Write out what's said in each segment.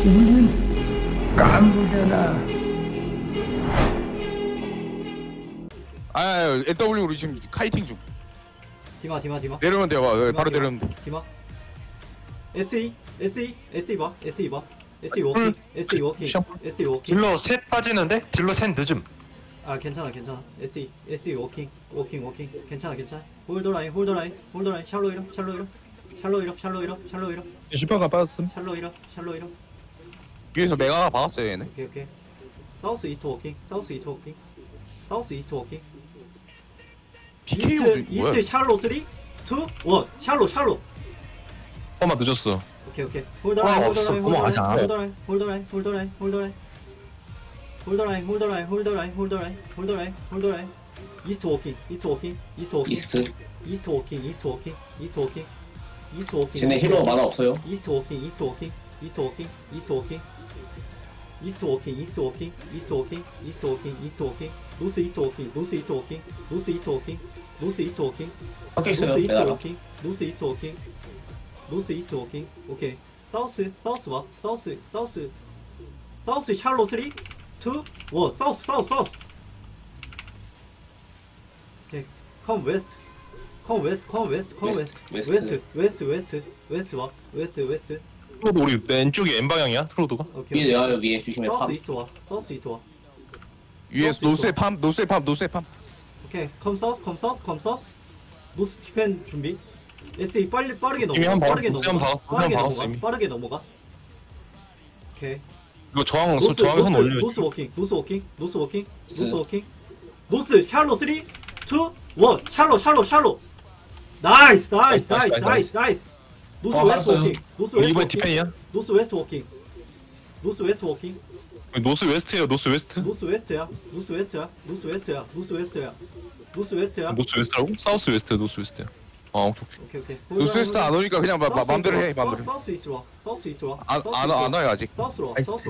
우리는 깐부잖아. LW 우리 지금 카이팅 중. 디마 내려오면 돼요. 바로 디마. 내려오면 돼. 디마 SE 봐 SE 워킹 SE 워킹 SE 워킹 딜러 셋 빠지는데? 딜러 셋 늦음. 아 괜찮아 SE 워킹 괜찮아 홀더 라인 샬로 이럽 10%가 빠졌음. 샬로 이럽 위에서 메가가 박았어요 얘네. 오케이 사우스 이스트 워킹 PKO도 뭐야? 이스트 샬로 3 2 1 샬로 어마 늦었어. 오케이 홀더 라인 이스트 워킹 쟤네 힐러 만화 없어요. 이스트 워킹 노스 이스트 워킹 밖에 있어요. 매달아. 노스 이스트 워킹 오케이 사우스 봐 사우스 샬로 3 2 1 사우스 오케이 컴 웨스트 와 웨스트 트로도 우리 왼쪽이 N 방향이야? 트로도가? 오케이 위에 내와요. 위에 조심해. 팝. 사우스 이스트 와 위에서 노스에 팜. 오케이 컴 사우스 노스 디펜 준비 SE 빠르게 이미 한 넘어가 번 박았어, 이미. 빠르게 넘어가 오케이 이거 저항선 올려. 노스 워킹 노스 샬로 3 2 1 샬로 나이스 노스 웨스트 알았어요. 워킹 우리 이번에 디펜이야? 노스 웨스트 워킹 노스 웨스트에요. 노스 웨스트? 노스 웨스트라고? 사우스 웨스트야. 노스 웨스트야. 오케이. 오케이 노스웨스트 안 오니까 그냥 맘대로 해. 맘대로. 사우스 이스트 와 안 와요 아직. 사우스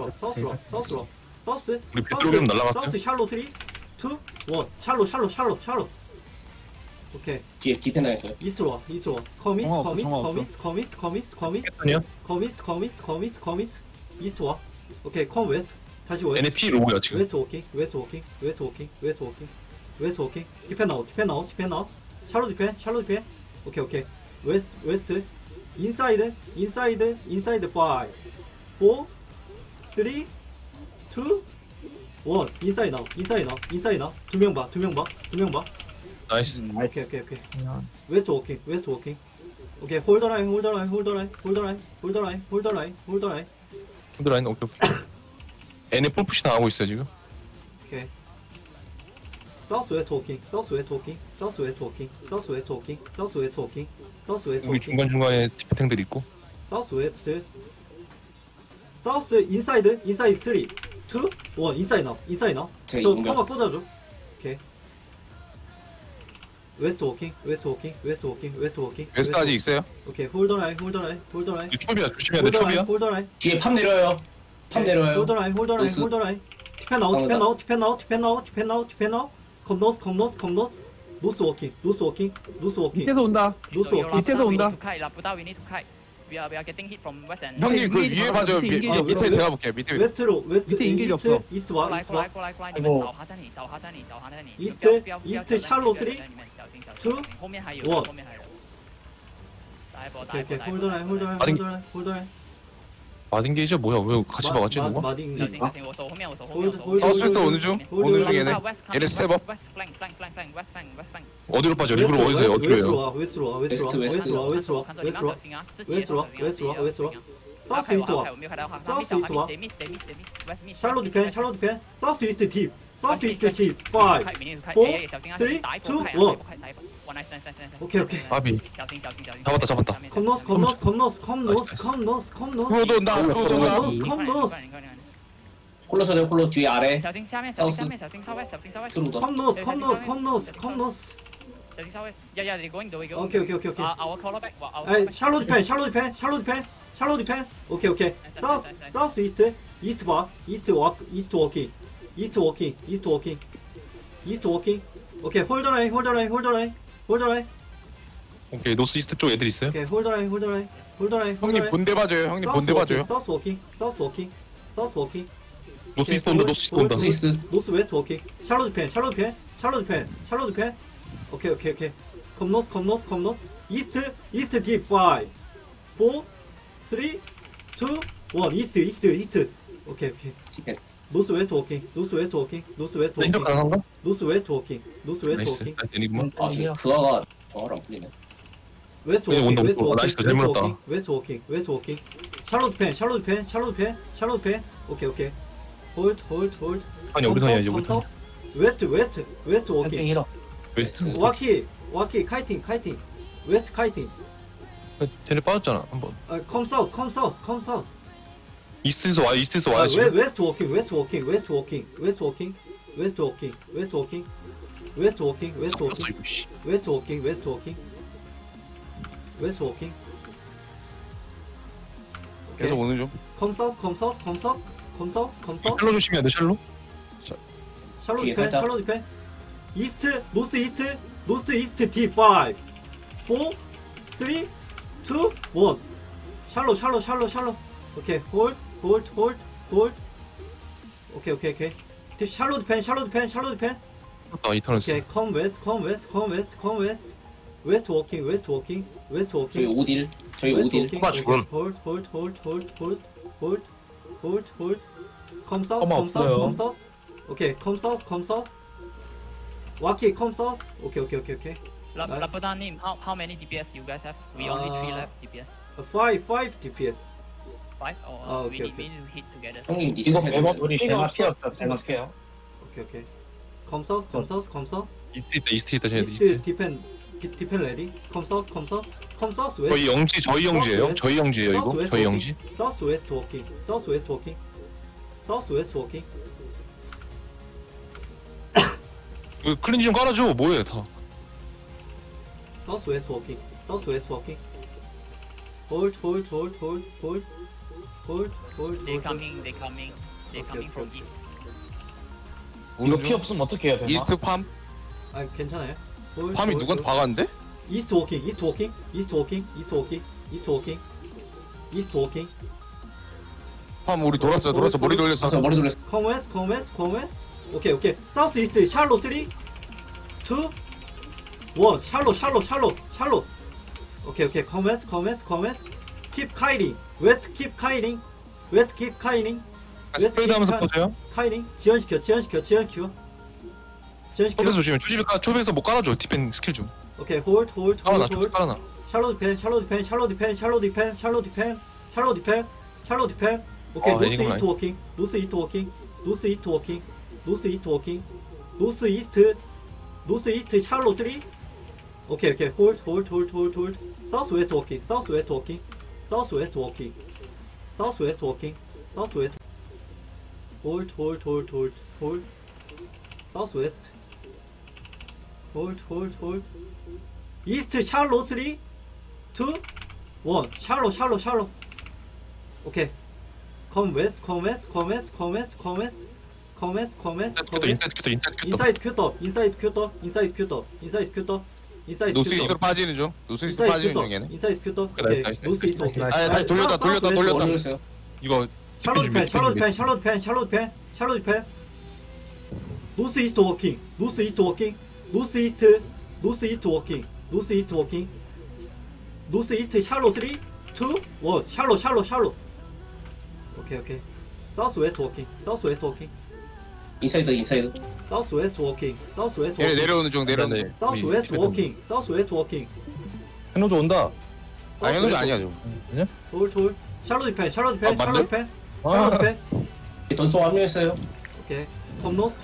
우리 베트로기움 날라갔어요? 사우스 샬로 3 2 1 샬로 오케이 뒤에 디펜 당했어요. 이스트로 와 커미스 아니야? 이스트 와 오케이 컴 웨스트 다시 웨스트 NFP 로고야 지금. 웨스트 워킹 디펜 나웃 샬로 디펜 오케이 웨스트 인사이드 5 4 3 2 1 인사이드 나웃 두명 봐 나이스. 오케이 웨스트 워킹 오케이 홀더 라인 라인 오케이. NF 폴푸시 당하고 있어 지금. 오케이 사우스 웨스트 워킹 우리 중간중간에 디펜탱들 있고. 사우스 인사이드 3 2 1 인사이드 나웃 제가 저 이동경. 커버 꽂아줘 오케이 웨스트 워킹 웨스트 아직 있어요? 오케이 홀더 라인 이거 초비야. 조심해야 돼. 초비야. 홀더 라인 뒤에 팝 내려요. 홀더 라인 노스. 디펜 나웃 컴 노스 워킹 밑에서 온다. 밑에서 온다. 형님 그 위에 봐줘. 밑에 제가 볼게요. 밑에. 웨스트로 밑에 인게이지 없어. 이스트 와 이스트 샬로 3 2 1 오케이 홀더 라인 마딘게이저 뭐야? 왜 같이 박았지 누가? 마딩 사우스웨스트 오는 중 얘네. 얘네 스텝업. 어디로 빠져? 리그로 어디서 어디로 해요? 웨스트로 와 사우스 이스트 와 샬로 디펜 사우스 이스트 딥 5 4 3 2 1 오케이 바비. 잡았다. 컴노스 프로도 온다. 홀로 서요. 홀로 뒤에 아래. 小心下面，小心下面，小心稍微，小心稍微。 트루더. 컴노스 小心稍微。Yeah, they're going. 오케이 Our color back. 샬로 디펜 오케이 사우스 이스트 봐 이스트 워킹 오케이 홀더 라인 오케이 노스 이스트 쪽 애들 있어요? 오케이 홀더 라인 홀더라인. 형님 본대 봐줘요. 형님 본대 봐줘요. 사우스 워킹. 사우스 워킹. 사우스 워킹. 노스 이스트 온다. 노스 이스트 온다. 노스 이스트. 노스 웨스트 워킹. 샬롯 펜. 샬롯 펜. 샬롯 펜. 샬롯 펜. 오케이 오케이 오케이. 컴 노스 컴 노스 컴 노스. 이스트 이스트 딥 5 4 3 2 1 이스트 이스트 이스트. 오케이 오케이. 티켓. 노스 웨스트 워킹. 노스 웨스트 워킹. 노스 웨스트 인적 워킹. 가능한가? 노스 웨스트 워킹. 노스 웨스트 나이스. 워킹. 애니구만. 아 지금 그거가 정화를 안 풀리네. 웨스트 그냥 워킹. 온다, 웨스트 온다. 워킹. 나이스, 잘 물었다. 웨스트 워킹. 웨스트 워킹. 샬롯 펜. 샬롯 펜. 샬롯 펜. 샬롯 펜. 오케이 오케이. 홀드 홀드 홀드. 아니 우리 선이야 이제 우리 선. 웨스트 웨스트 웨스트 워킹. 웨스트. 와키 와키 카이팅 카이팅. 웨스트 카이팅. 쟤네 빠졌잖아 한번. 컴 사우스 컴 사우스 컴 사우스. 이스트에서 와 이스트에서 와야 지금. 웨스트 워킹 웨스트 워킹 웨스트 워킹 웨스트 워킹 웨스트 워킹 웨스트 워킹 웨스트 워킹 웨스트 아, 워킹 이거 씨. 웨스트 워킹 웨스트 워킹 웨스트 워킹. 계속 오는 중. 컴 사우스 컴 사우스 컴 사우스 컴 사우스 컴 사우스. 샬로 조심해야 돼 샬로. 샬롯 뒤에 디펜 살짝. 샬롯 디펜. 이스트 노스 이스트 노스 이스트 D 5 4 3 2 1 샬롯 샬롯 샬롯 샬롯. 오케이 홀드 홀드 홀드 홀드. 오케이 오케이 오케이. 샬롯 디펜 샬롯 디펜 샬롯 디펜. 아 이터널스. 오케이 컴 웨스트 컴 웨스트 컴 웨스트 컴 웨스트. 웨스트 워킹 웨스트 워킹 웨스트 저희 워킹. 5딜. 저희 5딜. 봐, 죽음. 홀드 홀드 홀드 홀드 홀드 홀드 홀드 홀드. 컴 사우스 컴마 컴 사우스 없어요. 컴 사우스. 오케이 컴 사우스 컴 사우스. 와키 컴 사우스. 오케이 오케이 오케이 오케이. Lapadanim, how many DPS you guys have? We only 3 left DPS. 5 DPS. 5? Or Oh, we okay, need to hit together. 형님 리셋 이거 해야 배만 되는데. 우리 배만 필요 없어. 배만 필요. 오케이 오케이. 컴 사우스 컴 사우스 컴 사우스. 이스트 있다 이스트 있다 쟤네들 이스트 이스트. 디펜 레디. 컴 사우스 컴 사우스. 컴 사우스 웨스트. 저희 영지 저희 영지예요. 저희 영지예요 사우스 이거. 웨스트 저희 워킹. 영지. 사우스 웨스트 워킹. 사우스 웨스트 워킹. 사우스 웨스트 워킹. 그 클린지 좀 깔아줘. 뭐해 다. 사우스 웨스트 워킹. 사우스 웨스트 워킹. 홀드 홀드 홀드 홀드 홀드 홀드 홀드. They coming, they coming. They Okay, coming from okay. east. 이거 오는 피 중. 없으면 어떻게 해요, 배만? 이스트 팜. 아 괜찮아요. 홀드, 팜이 홀드, 누구한테 홀드. 박았는데? 이스트 워킹. 이스트 워킹. 이스트 워킹. 이스트 워킹. 이스트 워킹. 이스트 워킹. 팜 우리 돌았어. 머리 돌렸어. 가서 머리 돌렸어. 컴 웨스트 컴 웨스트 컴 웨스트. 오케이 오케이. 사우스 이스트 샬롯 3 2 1 샬롯. 오케이 오케이. 컴 웨스트 킵 카이링. 웨스트 킵 카이링. 웨스트 킵 카이링. 스프레드 하면서 퍼져요. 카이링. 지연시켜. 초베스 조심해. 초베에서 뭐 깔아줘. 디펜 스킬 좀. 오케이 홀드 깔아놔. 초베 깔아놔. 샬롯 디펜. 오케이 아, 노스 애니멀 이스트 워킹. 노스 이스트 샬롯 3. 오케이 홀드. 사우스 웨스트 워킹. 사우스 웨스트 워킹. 홀드. 사우스 웨스트. 홀드. 이스트 샬롯 3 2 1 샬롯. 오케이. 컴 웨스트. 인사이드 큐터. 인사이드 큐터. 노스 이스트로 빠지는 중. 노스 이스트 빠지는 중 얘네. 인사이드 큐터. 그래, 오케이. 나이스, 노스 이스트 오케이. 아 다시 돌렸다. 머리 돌렸어요. 이거 샬롯 펜. 노스 이스트 워킹. 노스 이스트 샬롯 3 2 1 샬롯. 오케이. 사우스 웨스트 워킹. 인사이드. 사우스 웨스트 워킹. 얘네 내려오는 중. 내려오는 중. 사우스 웨스트 워킹. 해노조 온다. 아 해노지 아니야 좀. 홀드. 샬롯 디펜. 아, 맞네? 던소 합류했어요. 오케이. 컴 노스.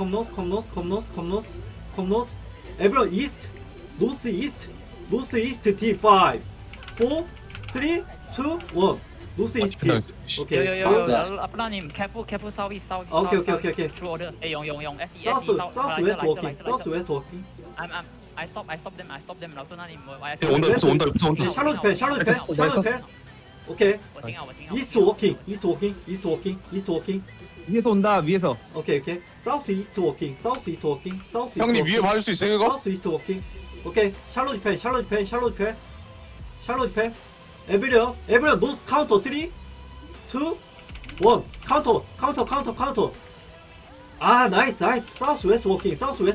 에브러 이스트. 노스 이스트 D 5 4 3 2 1 노스 이스트. Yo, 오케이. yo, yo, yo, Lapadanim, careful, southeast. Okay. True order. Hey, Yong, SE, 사우스 웨스트 워킹. I stop them, Lapadanim. 온다. 여기서 온다. 샬롯 펜. 오케이. 이스트 워킹. 위에서 온다. 위에서. 오케이. 사우스 이스트 워킹. 형님 위에 봐줄 수 있어요 이거? 사우스 이스트 워킹. 오케이. 샬롯 디펜. 에브리언 노스 카운터 3 2 1 카운터. 아 나이스. 사우스 웨스트 워킹.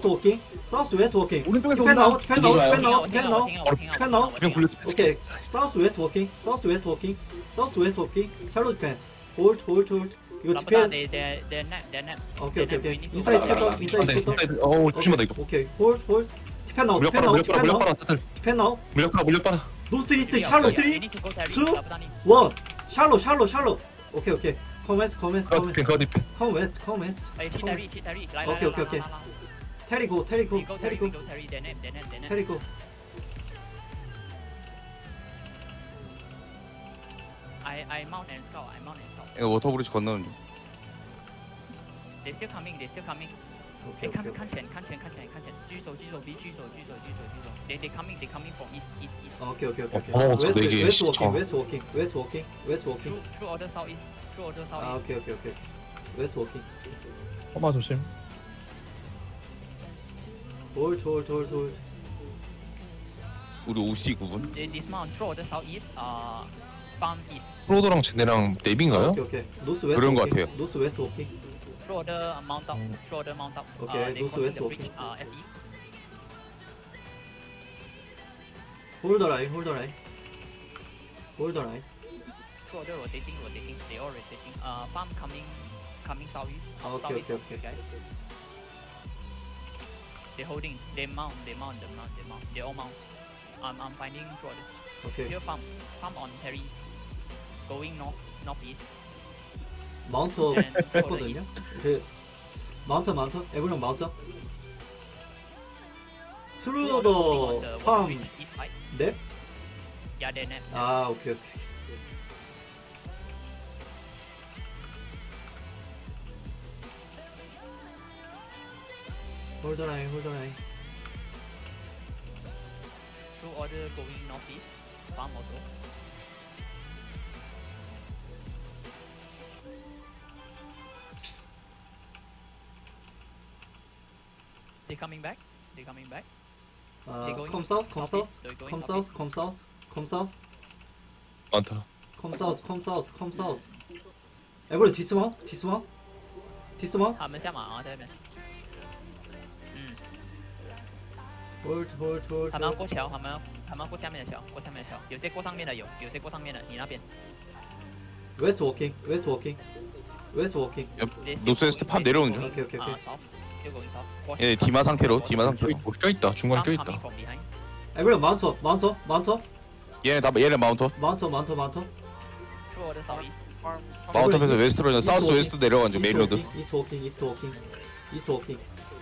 오른쪽에서 디펜 온다. 나우. 그냥 굴려. 오케이. 사우스 웨스트 워킹. 샬롯 디펜. 홀드. 이거 디펜. 오케이. 인사이드 쳤다. 어우 조심하다 이거. 오케이. 홀드. 디펜 나우. 물약 빨아. 다들 디펜 나우. 물약 빨아. 노스트 이스트 샬롯 3 2 1 샬롯. 오케이. 컴 웨스트. 그 디펜. 컴 웨스트. 오케이. 테리고. I mount and scout. 이거 워터브리지 건너는 중. They still coming. 오케이. 看前，狙手 B，狙手。They coming from east. 오케이. 어, 네 개. 웨스트 워킹. Through order southeast. 아, 오케이. 웨스트 워킹. 엄마 조심. 홀. 우리 OC 9분. They dismount. Through order southeast. Farm east. 프로도랑 쟤네랑 넵인가요? 오케이. 노스 웨스트 그런 것 워킹. 같아요. 노스 웨스트 워킹. Through order mount up. Okay, They those crossing west the bridge. walking. SE. 홀더 라인. Through order rotating. They all rotating. Farm coming southeast. 아, 오케이. Southeast, guys. They holding. They mount. They all mount. I'm finding through order. 오케이. Here farm on Terry. Going northeast. 마운트 And 했거든요. 그 마운트. 에브리언 마운트. 트루 더 팜. East side. 넵? Yeah, they're net. 아, 오케이. 홀더 라인. Through order going northeast. Farm also. They coming back. 아, They going 컴 사우스. They're going 컴 사우스. 많다. 컴 사우스. 에브리언 디스마운트. 他们下马在那边。 홀드. 他们要过桥，他们要过下面的桥，有些过上面的，有些过上面的，你那边。 웨스트 워킹. 노스웨스트 팝 내려오는 중. 오케이. Still going south. 얘 디마 상태로. 여기 뭐 껴있다. 중간에 Farm 껴있다. coming from behind. 에브리언 마운트. 얘네 마운터. Through order southeast. 마운터에서 웨스트로 사우스 웨스트 내려간 중 메인 로드. 이스트 워킹.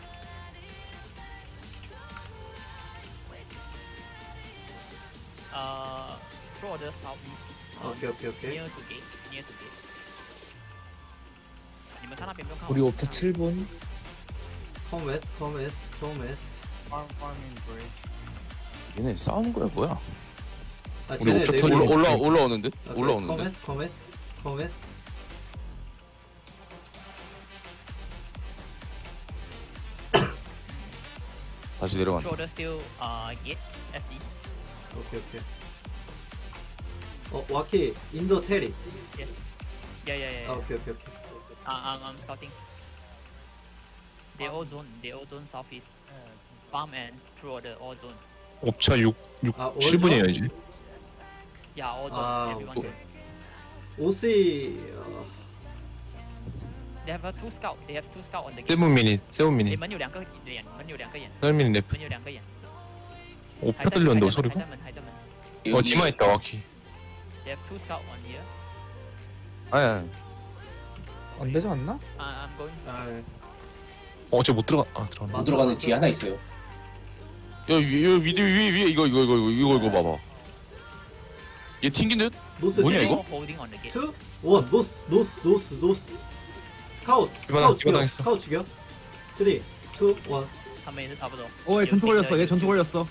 Through order southeast. 오케이. Near to gate. 你们看那边不用看。 우리 옵터 7분. 컴 웨스트. 얘네 싸우는 거야 뭐야? 아, 우리 쟤네 옵션 내부- 터지고 올라오는 듯? 오케이, 올라오는데? 컴 웨스트. 다시 내려간다. Through order still gate. SE. 오케이. 와키 인더 테리. Yeah. 아, 오케이. I'm scouting. They all zone southeast. Farm and through order all zone. 옵차 6 아, 7분이에요 이제. Yeah, all zone. 아, Everyone. 오케이. 오시 They have two scout on the gate. 7 미닛. 你们有两个眼， 7 미닛 랩. 有两个眼。 옵차 들렸는데 소리가? 还在门。 어 디마 있다 와키. They have two scout on here. 아니. 안 되지 않나? I'm going. 아, 어쟤 못 들어가. 아 들어갔네. 못 들어가는 뒤에 하나 있어요. 야 위에 이거 봐봐. 얘 튕긴 듯? 노스 뭐냐, 3, 이거? Holding on the gate. 2, 1 노스 이거 당했어. 스카우트 죽여 3, 2, 1 他们也是差不多。 얘 전투 걸렸어. 얘 전투 걸렸어.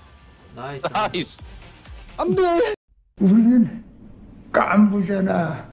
나이스 나이스. 안 돼. 우리는 깐부잖아.